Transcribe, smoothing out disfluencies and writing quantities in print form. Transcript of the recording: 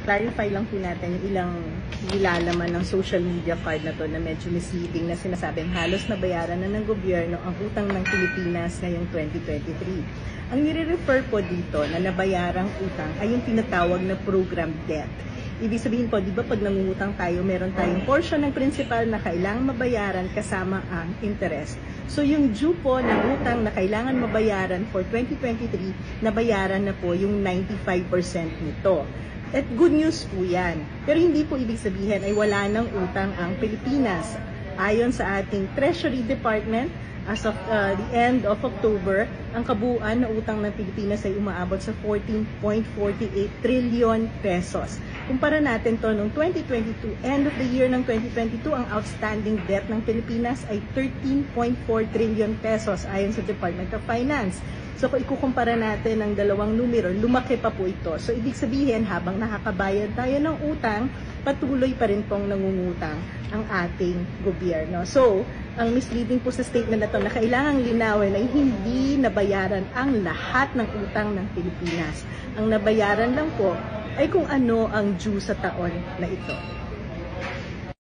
i-clarify lang po natin yung ilang nilalaman ng social media card na to na medyo misleading na sinasabing halos nabayaran na ng gobyerno ang utang ng Pilipinas ngayong 2023. Ang nire-refer po dito na nabayarang utang ay yung tinatawag na program debt. Ibig sabihin po, di ba pag nangungutang tayo, meron tayong portion ng principal na kailangan mabayaran kasama ang interest. So yung due po ng utang na kailangan mabayaran for 2023, nabayaran na po yung 95% nito. At good news po yan. Pero hindi po ibig sabihin ay wala ng utang ang Pilipinas. Ayon sa ating Treasury Department, as of the end of October, ang kabuuan na utang ng Pilipinas ay umaabot sa 14.48 trillion pesos. Kumpara natin to noong 2022, end of the year ng 2022, ang outstanding debt ng Pilipinas ay 13.4 trillion pesos ayon sa Department of Finance. So kung ikukumpara natin ang dalawang numero, lumaki pa po ito. So ibig sabihin, habang nakakabayad tayo ng utang, patuloy pa rin pong nangungutang ang ating gobyerno. So, ang misleading po sa statement na ito na kailangang linawin ay hindi nabayaran ang lahat ng utang ng Pilipinas. Ang nabayaran lang po ay kung ano ang due sa taon na ito.